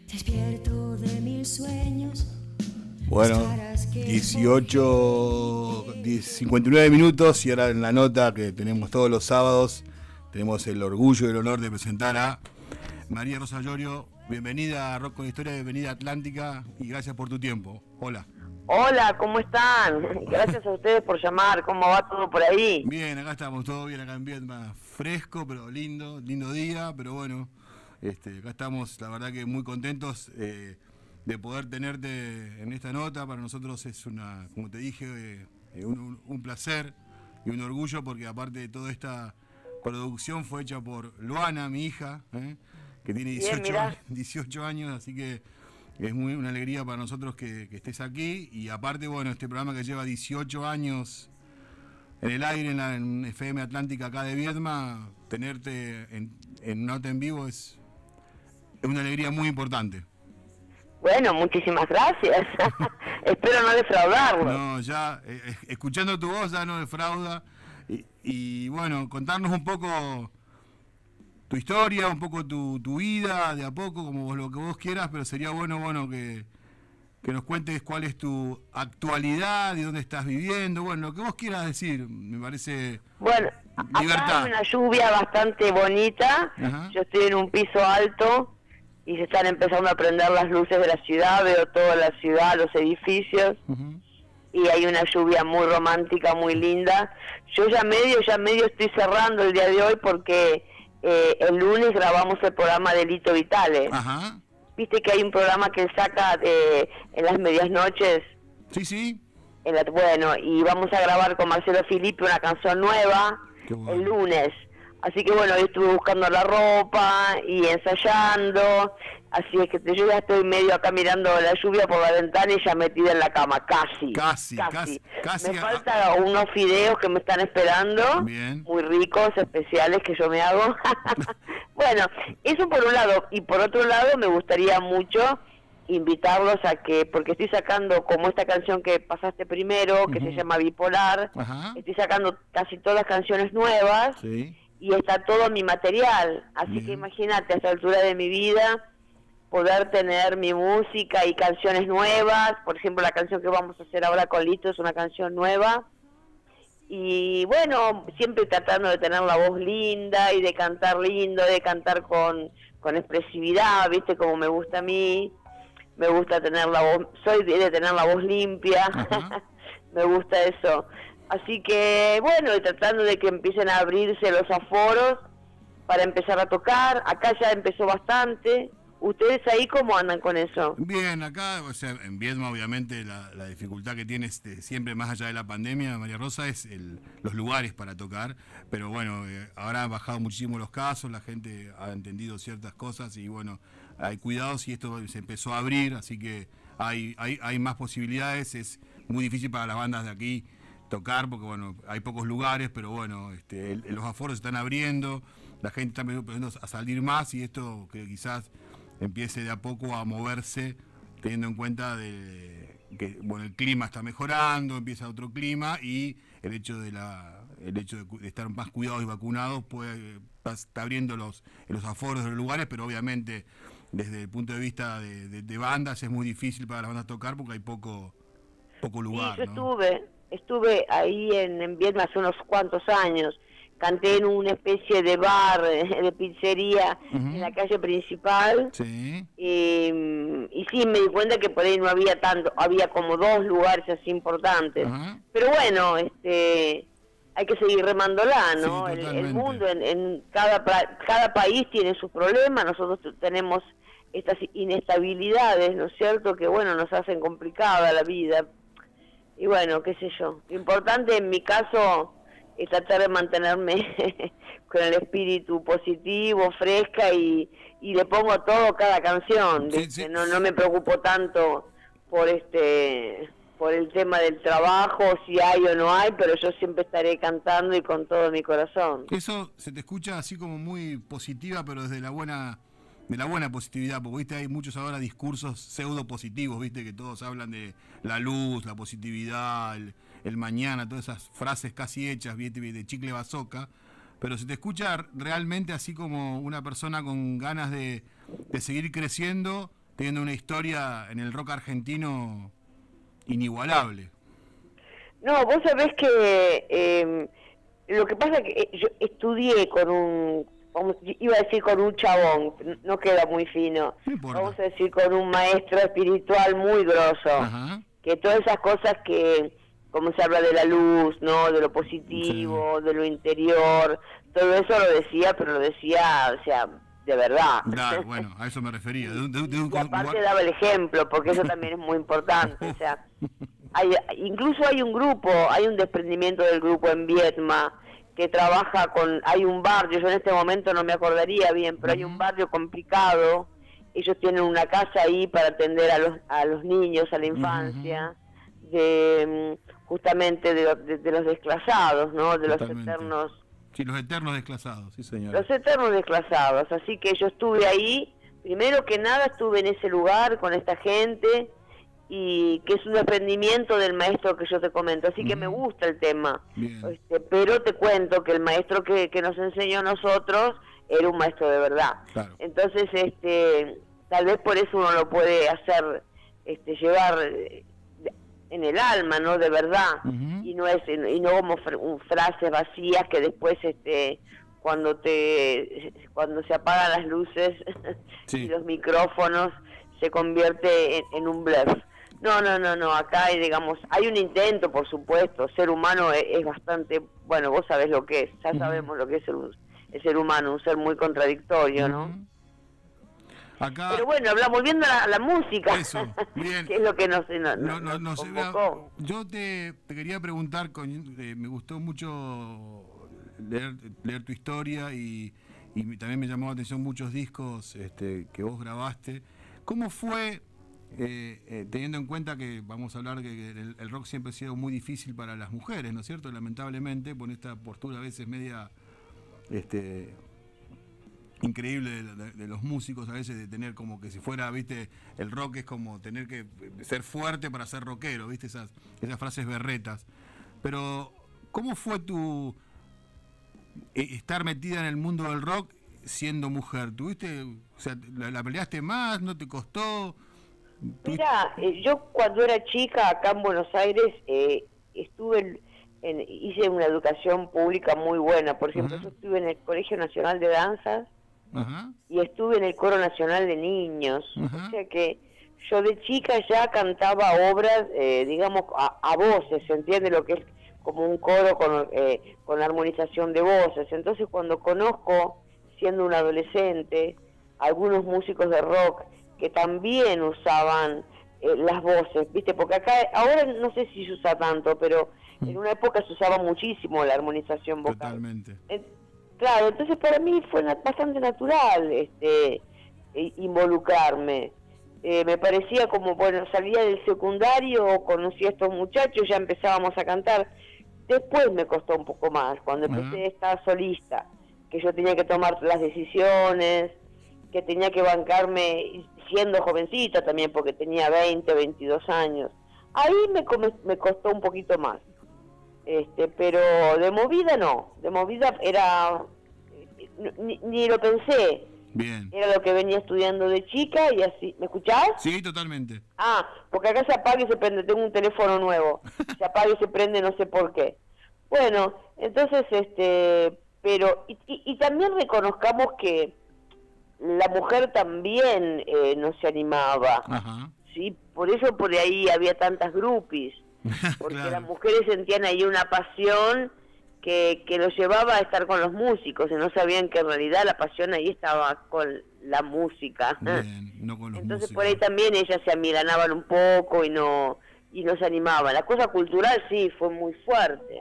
Despierto de mil sueños. Bueno, 59 minutos y ahora en la nota que tenemos todos los sábados tenemos el orgullo y el honor de presentar a María Rosa Llorio. Bienvenida a Rock con Historia, bienvenida a Atlántica y gracias por tu tiempo. Hola. Hola, ¿cómo están? Gracias a ustedes por llamar. ¿Cómo va todo por ahí? Bien, acá estamos, todo bien acá en Viedma. Fresco, pero lindo día, pero bueno, acá estamos, la verdad que muy contentos de poder tenerte en esta nota. Para nosotros es como te dije, un placer y un orgullo, porque aparte de toda esta producción fue hecha por Luana, mi hija, que tiene 18 años, así que es una alegría para nosotros que estés aquí. Y aparte, bueno, este programa que lleva 18 años en el aire, en FM Atlántica acá de Viedma, tenerte en Nota en Vivo es una alegría muy importante. Bueno, muchísimas gracias. Espero no defraudarlo. No, ya, escuchando tu voz ya no defrauda. Y bueno, contarnos un poco tu historia, un poco tu vida, de a poco, como lo que vos quieras, pero sería bueno que nos cuentes cuál es tu actualidad y dónde estás viviendo, bueno, lo que vos quieras decir, me parece. Bueno, libertad. Acá hay una lluvia bastante bonita. Ajá. Yo estoy en un piso alto y se están empezando a prender las luces de la ciudad, veo toda la ciudad, los edificios. Uh-huh. Y hay una lluvia muy romántica, muy linda. Yo ya medio estoy cerrando el día de hoy porque el lunes grabamos el programa de Lito Vitale. Ajá. Viste que hay un programa que él saca en las medias noches. Sí. Bueno, y vamos a grabar con Marcelo Filippi una canción nueva el lunes. Así que bueno, hoy estuve buscando la ropa y ensayando. Así es que yo ya estoy medio acá mirando la lluvia por la ventana y ya metida en la cama, casi. Me faltan unos fideos que me están esperando. Bien. Muy ricos, especiales que yo me hago. Bueno, eso por un lado. Y por otro lado me gustaría mucho invitarlos a que, porque estoy sacando como esta canción que pasaste primero, que se llama Bipolar. Ajá. Estoy sacando casi todas canciones nuevas. Sí. Y está todo mi material. Así Bien. que imagínate, a esta altura de mi vida, poder tener mi música y canciones nuevas. Por ejemplo, la canción que vamos a hacer ahora con Lito es una canción nueva. Y bueno, siempre tratando de tener la voz linda y de cantar lindo, de cantar con expresividad, ¿viste? Como me gusta a mí. Me gusta tener la voz, soy de tener la voz limpia. Me gusta eso. Así que bueno, y tratando de que empiecen a abrirse los aforos para empezar a tocar. Acá ya empezó bastante. ¿Ustedes ahí cómo andan con eso? Bien, acá, o sea, en Viedma obviamente la dificultad que tiene siempre, más allá de la pandemia, María Rosa, es los lugares para tocar. Pero bueno, ahora han bajado muchísimo los casos, la gente ha entendido ciertas cosas y bueno, hay cuidados y esto se empezó a abrir, así que hay más posibilidades. Es muy difícil para las bandas de aquí tocar porque bueno, hay pocos lugares, pero bueno, los aforos se están abriendo, la gente está empezando a salir más y esto que quizás empiece de a poco a moverse, teniendo en cuenta que bueno, el clima está mejorando, empieza otro clima y el hecho de estar más cuidados y vacunados está abriendo los aforos de los lugares, pero obviamente desde el punto de vista de bandas es muy difícil para las bandas tocar porque hay poco lugar. Sí, yo estuve ahí en Viedma hace unos cuantos años. Canté en una especie de bar, de pizzería, en la calle principal. Sí. Y sí, me di cuenta que por ahí no había tanto, había como dos lugares así importantes. Pero bueno, hay que seguir remándola, ¿no? Sí, el mundo, en cada país tiene sus problemas. Nosotros tenemos estas inestabilidades, ¿no es cierto?, que bueno, nos hacen complicada la vida. Y bueno, qué sé yo. Lo importante en mi caso es tratar de mantenerme con el espíritu positivo, fresca y le pongo todo cada canción. Sí. No me preocupo tanto por el tema del trabajo, si hay o no hay, pero yo siempre estaré cantando y con todo mi corazón. Eso se te escucha así como muy positiva, pero desde la buena positividad, porque viste, hay muchos ahora discursos pseudo positivos, viste, que todos hablan de la luz, la positividad, el mañana, todas esas frases casi hechas, viste, de chicle bazooka, pero se te escucha realmente así como una persona con ganas de seguir creciendo teniendo una historia en el rock argentino inigualable. No, vos sabés que lo que pasa es que yo estudié con iba a decir con un chabón, no queda muy fino, No importa. vamos a decir con un maestro espiritual muy grosso, Ajá. que todas esas cosas que, como se habla de la luz, ¿no? De lo positivo, de lo interior, todo eso lo decía, pero lo decía, o sea, de verdad. Claro, bueno, a eso me refería. De un Y aparte daba el ejemplo, porque eso también es muy importante, o sea, incluso hay un grupo, hay un desprendimiento del grupo en Viedma, que trabaja hay un barrio, yo en este momento no me acordaría bien, pero hay un barrio complicado, ellos tienen una casa ahí para atender a los niños, a la infancia, justamente de los desclasados, ¿no? De Totalmente. los eternos... Sí, los eternos desclasados, sí señor. Los eternos desclasados, así que yo estuve ahí, primero que nada estuve en ese lugar con esta gente, y que es un desprendimiento del maestro que yo te comento, así que me gusta el tema. Bien. Pero te cuento que el maestro que nos enseñó a nosotros era un maestro de verdad. Claro. Entonces, tal vez por eso uno lo puede hacer, llevar en el alma, ¿no? De verdad, y no como frases vacías que después, cuando se apagan las luces Sí. y los micrófonos, se convierte en un bluff. No, acá hay un intento, por supuesto. Ser humano es bastante, bueno, vos sabés lo que es, ya sabemos lo que es el ser humano, un ser muy contradictorio, ¿no? Acá, pero bueno, volviendo a la música, eso, bien. que es lo que nos No, convocó. yo te quería preguntar, me gustó mucho leer tu historia y también me llamó la atención muchos discos que vos grabaste. ¿Cómo fue, teniendo en cuenta que vamos a hablar que el rock siempre ha sido muy difícil para las mujeres, ¿no es cierto? Lamentablemente, por esta postura a veces media increíble de los músicos, a veces de tener como que si fuera, viste, el rock es como tener que ser fuerte para ser rockero, viste, esas frases berretas. Pero, ¿cómo fue tu estar metida en el mundo del rock siendo mujer? ¿Tuviste, o sea, la peleaste más, no te costó? Mira, yo cuando era chica acá en Buenos Aires hice una educación pública muy buena. Por ejemplo, yo estuve en el Colegio Nacional de Danzas y estuve en el Coro Nacional de Niños. O sea que yo de chica ya cantaba obras, digamos, a voces, ¿se entiende? Lo que es como un coro con armonización de voces. Entonces cuando conozco, siendo un adolescente, algunos músicos de rock que también usaban las voces, ¿viste? Porque acá, ahora no sé si se usa tanto, pero en una época se usaba muchísimo la armonización vocal. Totalmente. Claro, entonces para mí fue bastante natural involucrarme. Me parecía como, bueno, salía del secundario, conocí a estos muchachos, ya empezábamos a cantar. Después me costó un poco más, cuando empecé a estar solista, que yo tenía que tomar las decisiones, que tenía que bancarme siendo jovencita también, porque tenía 20, 22 años. Ahí me costó un poquito más. Pero de movida no, de movida era, ni lo pensé. Bien. Era lo que venía estudiando de chica y así. ¿Me escuchás? Sí, totalmente. Ah, porque acá se apaga y se prende, tengo un teléfono nuevo, se apaga y se prende, no sé por qué. Bueno, entonces, pero, y también reconozcamos que la mujer también no se animaba, ¿sí? Por eso por ahí había tantas groupies, porque Claro. Las mujeres sentían ahí una pasión que los llevaba a estar con los músicos y no sabían que en realidad la pasión ahí estaba con la música. Bien, no con los Entonces músicos. por ahí también ellas se amilanaban un poco y no se animaban. La cosa cultural sí fue muy fuerte.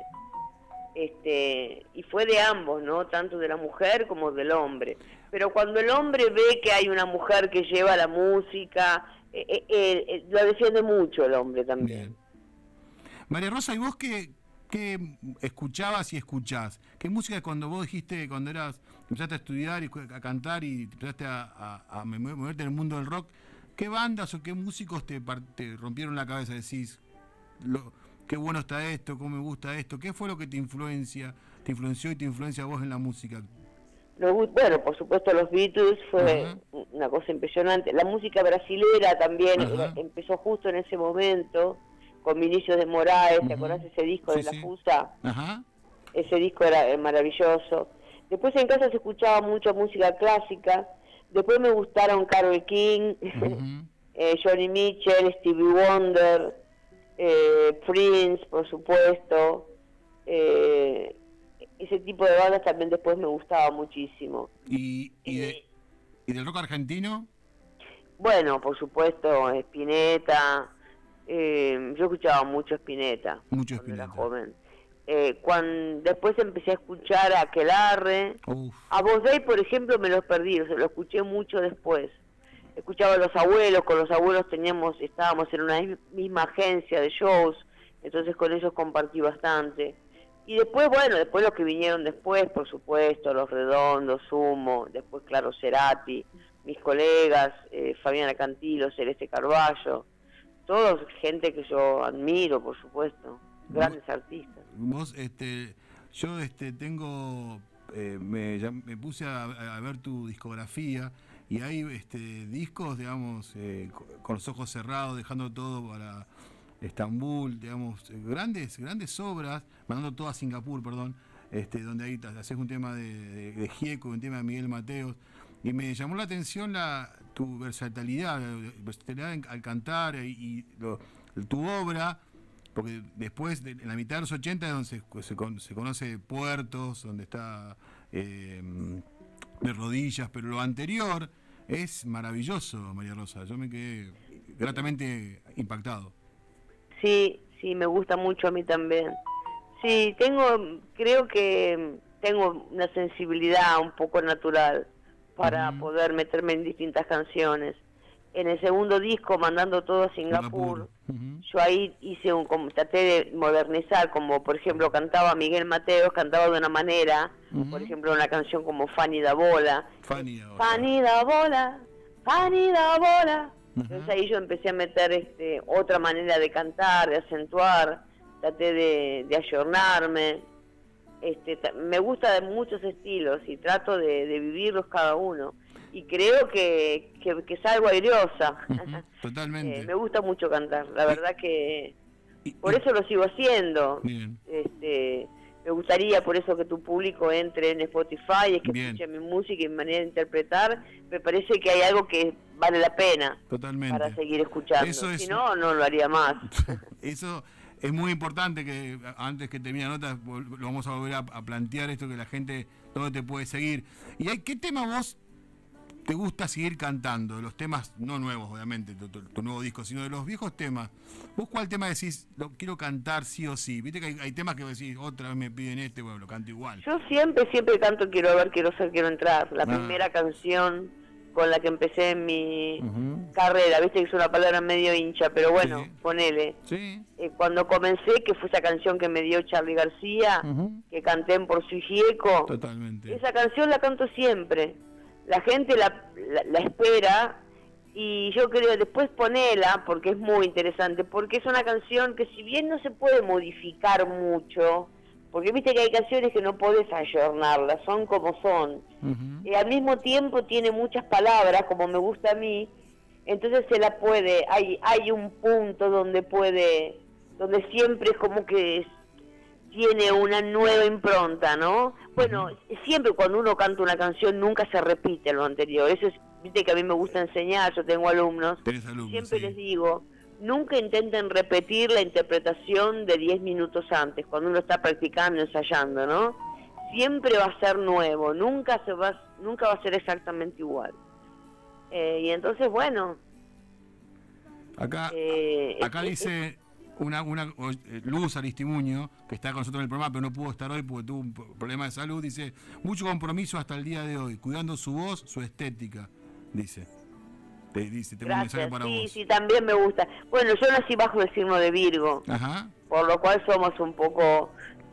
Y fue de ambos, ¿no? Tanto de la mujer como del hombre. Pero cuando el hombre ve que hay una mujer que lleva la música, lo defiende mucho el hombre también. Bien. María Rosa, ¿y vos qué escuchabas y escuchás? ¿Qué música cuando vos dijiste, cuando empezaste a estudiar y a cantar y empezaste a moverte en el mundo del rock, qué bandas o qué músicos te rompieron la cabeza? Decís, qué bueno está esto, cómo me gusta esto. ¿Qué fue lo que te influenció y te influencia a vos en la música? Bueno, por supuesto los Beatles fue una cosa impresionante. La música brasilera también empezó justo en ese momento, con Vinicius de Moraes, ¿te acordás ese disco de La Fusa? Ese disco era maravilloso. Después en casa se escuchaba mucha música clásica, después me gustaron Carole King, Johnny Mitchell, Stevie Wonder, Prince, por supuesto, ese tipo de bandas también después me gustaba muchísimo. ¿Y del rock argentino? Bueno, por supuesto, Spinetta, yo escuchaba mucho Spinetta cuando era joven. Después empecé a escuchar a Aquelarre, a Vos Day, por ejemplo, me los perdí, lo escuché mucho después. Escuchaba a los abuelos, con los abuelos estábamos en una misma agencia de shows, entonces con ellos compartí bastante. Y después, bueno, después los que vinieron después, por supuesto, Los Redondos, Sumo, después, claro, Cerati, mis colegas, Fabiana Cantilo, Celeste Carballo, todos gente que yo admiro, por supuesto, grandes artistas. Vos, yo tengo, me puse a ver tu discografía y hay discos, digamos, con los ojos cerrados, dejando todo para Estambul, digamos, grandes obras, mandando todo a Singapur, perdón, donde ahí haces un tema de Gieco, un tema de Miguel Mateos, y me llamó la atención tu versatilidad al cantar y tu obra, porque después, en la mitad de los 80 es donde se conoce Puertos, donde está De Rodillas, pero lo anterior es maravilloso, María Rosa. Yo me quedé gratamente impactado. Sí, me gusta mucho a mí también. Sí, creo que tengo una sensibilidad un poco natural para poder meterme en distintas canciones. En el segundo disco, Mandando todo a Singapur, yo ahí traté de modernizar, como por ejemplo cantaba Miguel Mateos, cantaba de una manera, por ejemplo una canción como Fanny da Bola. Fanny da Bola, Fanny da Bola. Entonces ahí yo empecé a meter otra manera de cantar, de acentuar, traté de ayornarme. Me gusta de muchos estilos y trato de vivirlos cada uno. Y creo que salgo airosa. Totalmente. Me gusta mucho cantar, la verdad que por eso lo sigo haciendo. Bien. Me gustaría por eso que tu público entre en Spotify, es que escuche mi música y mi manera de interpretar. Me parece que hay algo que vale la pena. Totalmente. Para seguir escuchando. Si no, no lo haría más. Eso es muy importante, que antes que termine la nota lo vamos a volver a plantear, esto que la gente todo te puede seguir. ¿Y qué tema vos te gusta seguir cantando? Los temas, no nuevos obviamente, tu nuevo disco, sino de los viejos temas. ¿Vos cuál tema decís, lo quiero cantar sí o sí? Viste que hay temas que decís, otra vez me piden bueno, lo canto igual. Yo siempre canto Quiero ver, quiero ser, quiero entrar. La primera canción con la que empecé en mi carrera, viste que es una palabra medio hincha, pero bueno, ponele. Sí. Cuando comencé, que fue esa canción que me dio Charly García, que canté en Por Su Gieco. Totalmente. Esa canción la canto siempre. La gente la espera y yo creo después ponela porque es muy interesante, porque es una canción que si bien no se puede modificar mucho, porque viste que hay canciones que no podés ayornarlas, son como son, al mismo tiempo tiene muchas palabras como me gusta a mí, entonces se la puede, hay un punto donde siempre es como que tiene una nueva impronta, ¿no? Bueno, siempre cuando uno canta una canción nunca se repite lo anterior. Eso es, viste que a mí me gusta enseñar, yo tengo alumnos. Siempre les digo, nunca intenten repetir la interpretación de 10 minutos antes, cuando uno está practicando, ensayando, ¿no? Siempre va a ser nuevo, nunca va a ser exactamente igual. Y entonces, bueno. Acá dice una Luz Aristimuño, que está con nosotros en el programa, pero no pudo estar hoy porque tuvo un problema de salud, dice, mucho compromiso hasta el día de hoy, cuidando su voz, su estética, dice. Tengo un mensaje para vos. Sí, también me gusta. Bueno, yo nací bajo el signo de Virgo, por lo cual somos un poco,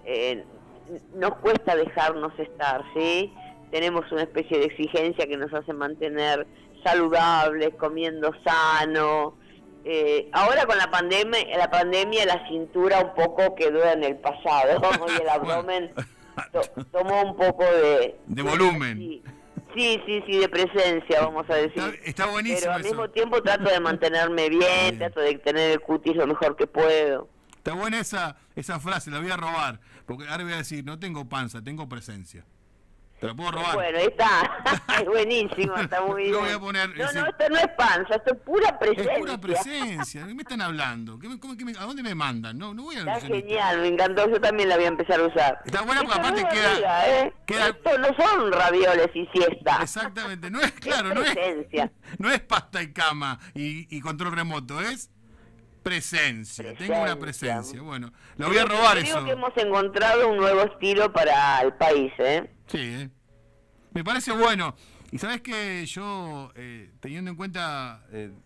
nos cuesta dejarnos estar, ¿sí? Tenemos una especie de exigencia que nos hace mantener saludables, comiendo sano. Ahora con la pandemia la cintura un poco quedó en el pasado y el abdomen tomó un poco de volumen. Sí, de presencia, vamos a decir. Está buenísimo. Pero al eso. mismo tiempo trato de mantenerme bien, trato de tener el cutis lo mejor que puedo. Está buena esa frase, la voy a robar, porque ahora voy a decir, no tengo panza, tengo presencia. ¿Te la puedo robar? Bueno, está, es buenísimo, está muy bien. Lo voy a poner, no, esto no es panza, esto es pura presencia. Es pura presencia, ¿de qué me están hablando? ¿A dónde me mandan? No voy a Está genial, me encantó, yo también la voy a empezar a usar. Está buena porque Esto aparte no queda... Esto no son ravioles y siesta. Exactamente, no es claro, no es pasta y cama y control remoto, es presencia. Tengo una presencia. Bueno, lo voy a robar eso. Creo que hemos encontrado un nuevo estilo para el país, ¿eh? Sí, me parece bueno. Y sabes que yo, teniendo en cuenta,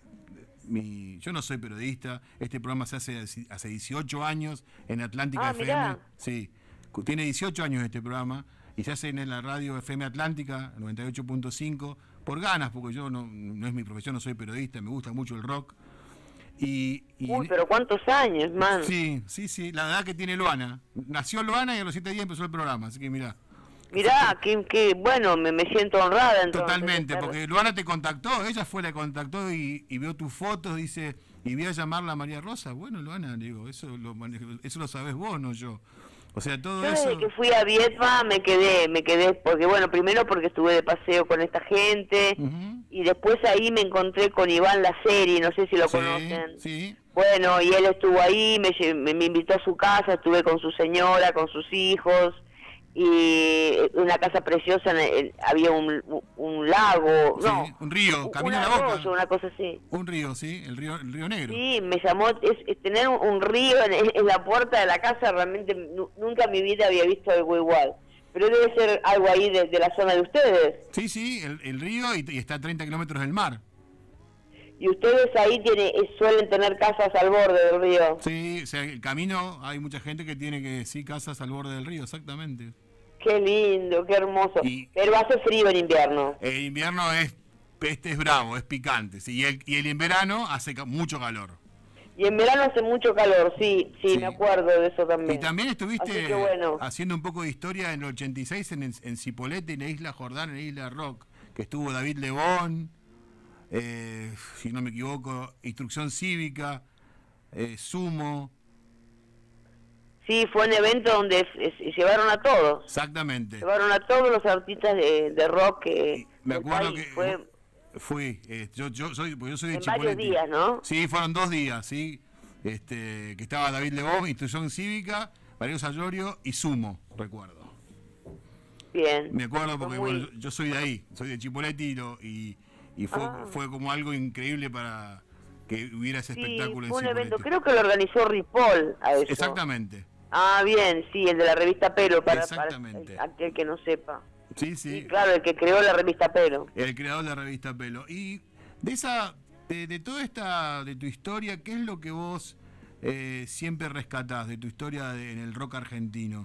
yo no soy periodista, este programa se hace 18 años en Atlántica FM. Mirá. Sí, tiene 18 años este programa y se hace en la radio FM Atlántica, 98.5, por ganas, porque yo no es mi profesión, no soy periodista, me gusta mucho el rock. Uy, pero ¿cuántos años, man? Sí, la edad que tiene Luana. Nació Luana y a los 7 días empezó el programa, así que mirá. Mirá, que bueno, me siento honrada entonces. Totalmente, porque Luana te contactó, ella fue la que contactó y vio tus fotos, dice, y voy a llamarla a María Rosa. Bueno, Luana, digo, eso lo sabés vos, no yo. O sea, todo yo eso... desde que fui a Vietma me quedé, porque bueno, primero porque estuve de paseo con esta gente, y después ahí me encontré con Iván La Serie, no sé si lo conocen. Sí. Bueno, y él estuvo ahí, me invitó a su casa, estuve con su señora, con sus hijos, y una casa preciosa, había un lago, sí, un río, camino a la boca. Una cosa así. Un río, sí, el río Negro. Sí, me llamó, tener un río en la puerta de la casa, realmente nunca en mi vida había visto algo igual. Pero debe ser algo ahí de la zona de ustedes. Sí, el río y está a 30 kilómetros del mar. Y ustedes ahí suelen tener casas al borde del río. Sí, o sea, el camino, hay mucha gente que tiene casas al borde del río, exactamente. Qué lindo, qué hermoso. Pero hace frío en invierno. El invierno es bravo, es picante, sí, y el verano hace mucho calor. Y en verano hace mucho calor, sí, me acuerdo de eso también. Y también estuviste haciendo un poco de historia en el 86 en Cipolletti, en la Isla Jordán, en la Isla Rock, que estuvo David Lebón, si no me equivoco, Instrucción Cívica, Sumo. Sí, fue un evento donde llevaron a todos. Exactamente. Llevaron a todos los artistas de rock que... Me acuerdo que fui, yo soy de Cipolletti. Varios días, ¿no? Sí, fueron 2 días, sí. Que estaba David Lebón, Instrucción Cívica, Valerio Sallorio y Sumo, recuerdo. Bien. Me acuerdo porque bueno, yo soy de ahí, soy de Cipolletti y fue como algo increíble para que hubiera ese espectáculo en fue un Cipolletti. evento, creo que lo organizó Ripoll a eso. Exactamente. Ah, bien, sí, el de la revista Pelo, para aquel que no sepa. Sí. Claro, el que creó la revista Pelo. El creador de la revista Pelo. Y de toda de tu historia, ¿qué es lo que vos siempre rescatás de tu historia en el rock argentino?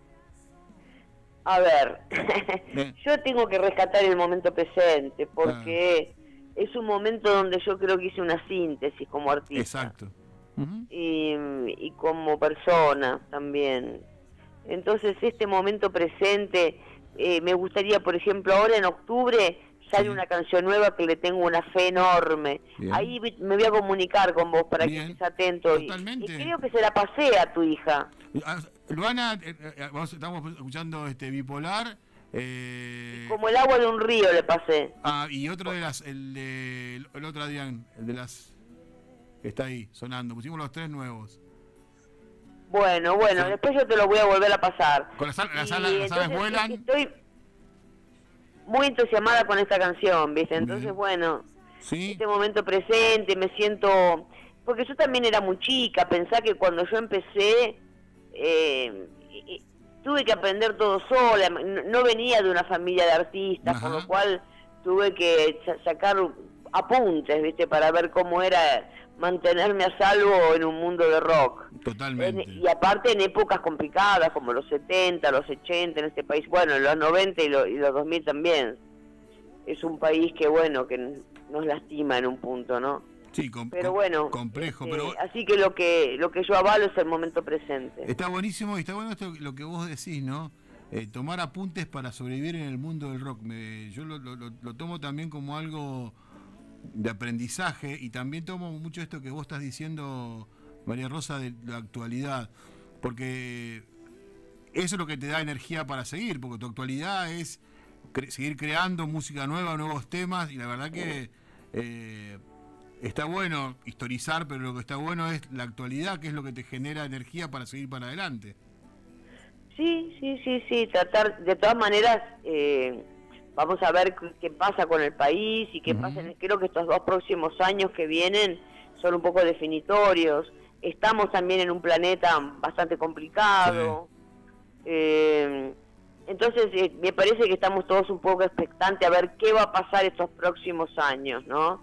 A ver, yo tengo que rescatar el momento presente, porque es un momento donde yo creo que hice una síntesis como artista. Exacto. Y como persona también. Entonces este momento presente, me gustaría, por ejemplo, ahora en octubre sale una canción nueva que le tengo una fe enorme. Bien. Ahí me voy a comunicar con vos para que estés atento. Totalmente. Y creo que se la pasé a tu hija. Luana, estamos escuchando Bipolar. Como el agua de un río le pasé. Y otro el otro Adrián, el de las... Está ahí, sonando. Pusimos los 3 nuevos. Bueno, sí. Después yo te lo voy a volver a pasar. Con las aves vuelan. Estoy muy entusiasmada con esta canción, ¿viste? Entonces, este momento presente, me siento... Porque yo también era muy chica, pensá que cuando yo empecé, tuve que aprender todo sola, no venía de una familia de artistas, por lo cual tuve que sacar apuntes, ¿viste? Para ver cómo era mantenerme a salvo en un mundo de rock. Totalmente. Y aparte en épocas complicadas como los 70, los 80 en este país, en los 90 y los 2000 también. Es un país que que nos lastima en un punto, ¿no? Sí, pero complejo, así que lo que yo avalo es el momento presente. Está buenísimo y está bueno lo que vos decís, ¿no? tomar apuntes para sobrevivir en el mundo del rock. Yo lo tomo también como algo de aprendizaje, y también tomo mucho esto que vos estás diciendo, María Rosa, de la actualidad, porque eso es lo que te da energía para seguir, porque tu actualidad es seguir creando música nueva, nuevos temas, y la verdad que está bueno historizar, pero lo que está bueno es la actualidad, que es lo que te genera energía para seguir para adelante. Sí, tratar, de todas maneras, vamos a ver qué pasa con el país y qué pasa. Creo que estos 2 próximos años que vienen son un poco definitorios. Estamos también en un planeta bastante complicado. Sí. Entonces, me parece que estamos todos un poco expectantes a ver qué va a pasar estos próximos años, ¿no?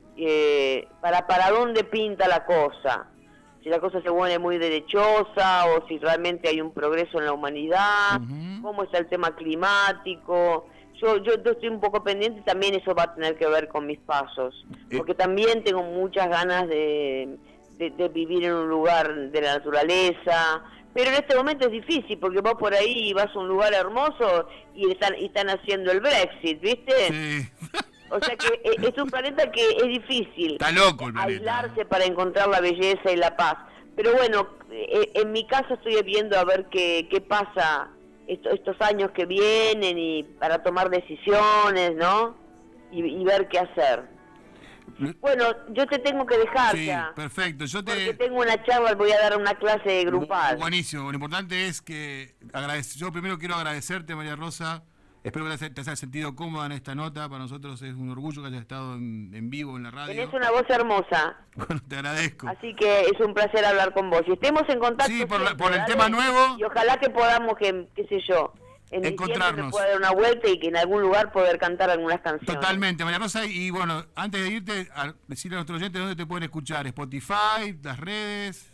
Para dónde pinta la cosa. Si la cosa se vuelve muy derechosa o si realmente hay un progreso en la humanidad, cómo está el tema climático. Yo estoy un poco pendiente, también eso va a tener que ver con mis pasos, porque también tengo muchas ganas de vivir en un lugar de la naturaleza, pero en este momento es difícil, porque vos por ahí vas a un lugar hermoso y están haciendo el Brexit, ¿viste? Sí. O sea que es un planeta que es difícil. Está loco el planeta. Aislarse para encontrar la belleza y la paz. Pero bueno, en mi caso estoy viendo a ver qué pasa estos años que vienen, y para tomar decisiones, ¿no? Y ver qué hacer. Bueno, yo te tengo que dejar ya. Sí, perfecto. Porque tengo una charla, voy a dar una clase grupal. Buenísimo. Lo importante es que yo primero quiero agradecerte, María Rosa. Espero que te hayas sentido cómoda en esta nota. Para nosotros es un orgullo que hayas estado en vivo en la radio. Tenés una voz hermosa. Bueno, te agradezco. Así que es un placer hablar con vos. Y estemos en contacto. Sí, por el tema nuevo. Y ojalá que podamos, qué sé yo, en encontrarnos. Me pueda dar una vuelta y que en algún lugar poder cantar algunas canciones. Totalmente, María Rosa. Y bueno, antes de irte, decirle a nuestros oyentes dónde te pueden escuchar. Spotify, las redes.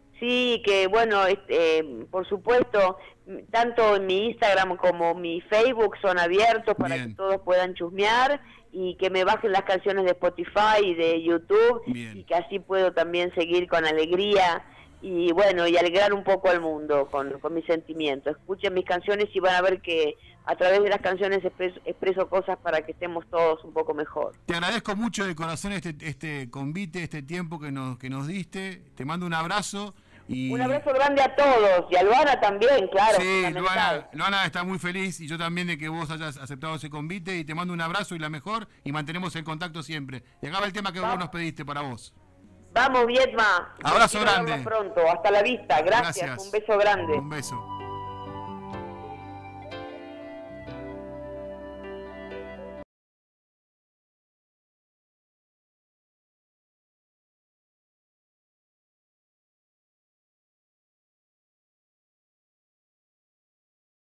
Sí, que bueno, por supuesto, tanto mi Instagram como mi Facebook son abiertos para que todos puedan chusmear, y que me bajen las canciones de Spotify y de YouTube. Bien. Y que así puedo también seguir con alegría y bueno, y alegrar un poco al mundo con mis sentimientos. Escuchen mis canciones y van a ver que a través de las canciones expreso cosas para que estemos todos un poco mejor. Te agradezco mucho de corazón este convite, este tiempo que nos diste. Te mando un abrazo. Un abrazo grande a todos, y a Luana también, claro. Sí, Luana está muy feliz, y yo también, de que vos hayas aceptado ese convite, y te mando un abrazo y la mejor, y mantenemos el contacto siempre. Y acaba el tema que vos nos pediste para vos. Vamos, Viedma. Abrazo grande. Pronto, hasta la vista. Gracias. Un beso grande. Un beso.